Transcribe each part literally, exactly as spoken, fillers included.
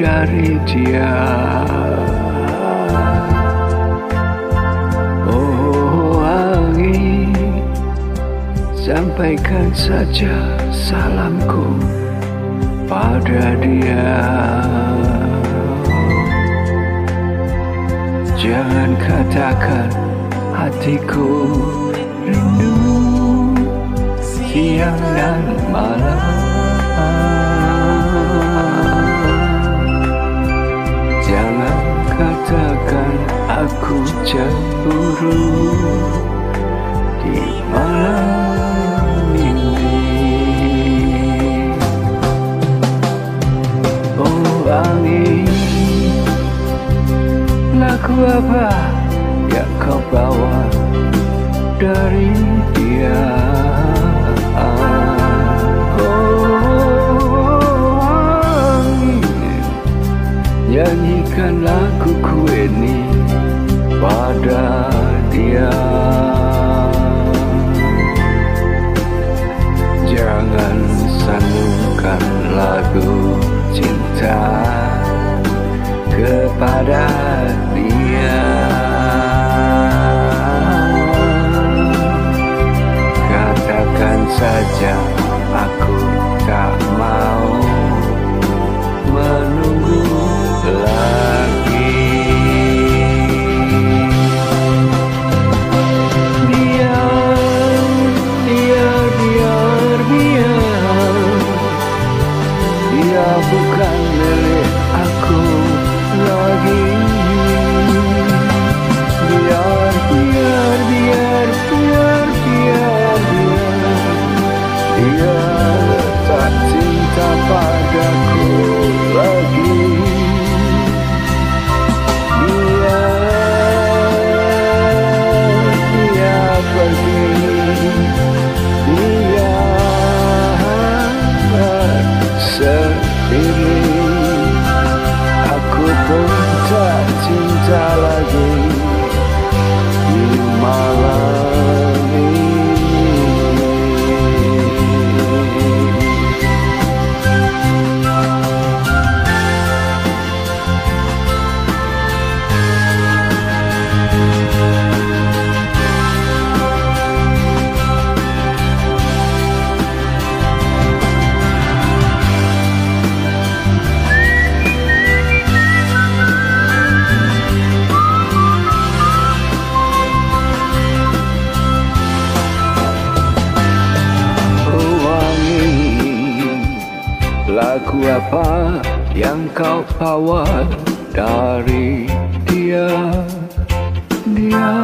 dari dia. Oh angin, sampaikan saja salamku pada dia. Jangan katakan hatiku rindu siang dan malam. Jangan katakan aku cemburu di malam ini. Oh angin, lagu apa yang kau bawa dari dia? Oh angin, nyanyikan laguku ini pada dia. Jangan sandungkan lagu cinta kepada dia. Katakan saja aku tak mau menunggu lagi. Biar, biar, biar, biar, dia bukan milik aku lagi. Biar, biar, biar, biar, biar, biar, dia tak cinta padaku lagi. Biar dia pergi, biar sendiri. Aku pun tak cinta lagi di malam ini. Lagu apa yang kau bawa dari dia? Dia,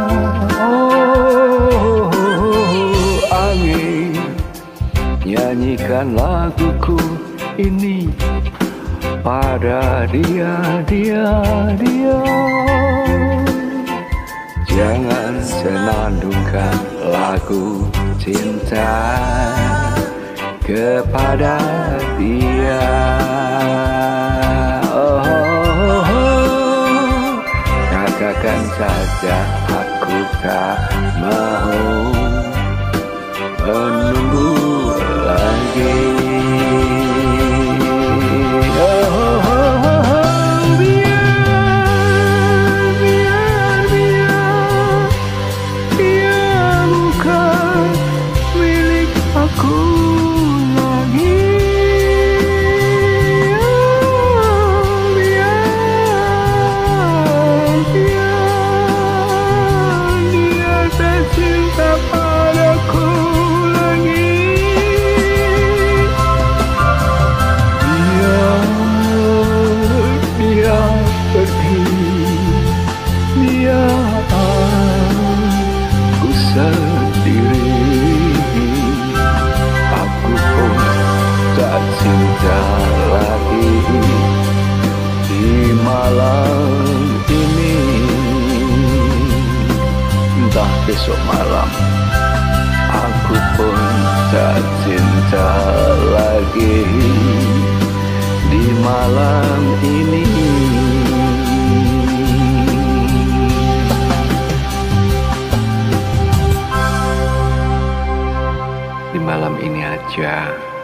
oh angin, nyanyikan laguku ini pada dia, dia, dia. Jangan senandungkan lagu cinta kepada dia. Oh, oh, oh. Katakan saja aku tak mau menunggu lagi. Oh, oh, oh. Biar, biar, biar, dia bukan milik aku. Cinta lagi di malam ini. Entah besok malam aku pun tak cinta lagi di malam ini. Di malam ini aja